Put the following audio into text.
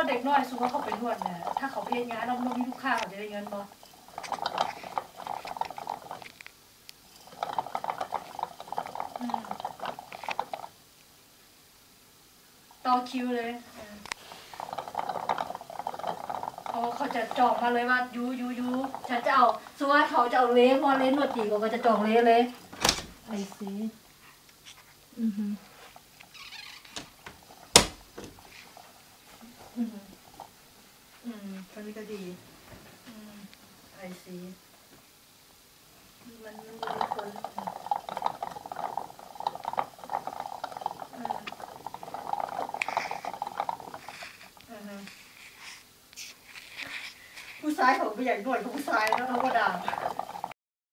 เด็กน้อยสมมติว่าเขาไปนวดเนี่ยถ้าเขาเพศงานเราไม่มีลูกค้าเขาจะได้เงินบ่ต่อคิวเลยเขาจะจองมาเลยว่ายูฉันจะเอาสมมติว่าเขาจะเอาเลสมอเลสนวดจีก็จะจองเลสเลยไอซีตัวนี้ก็ดีไอซีมันมีคนผู้ชายเขาไม่อยากนวดกับผู้ชายแล้วเขาก็ด่า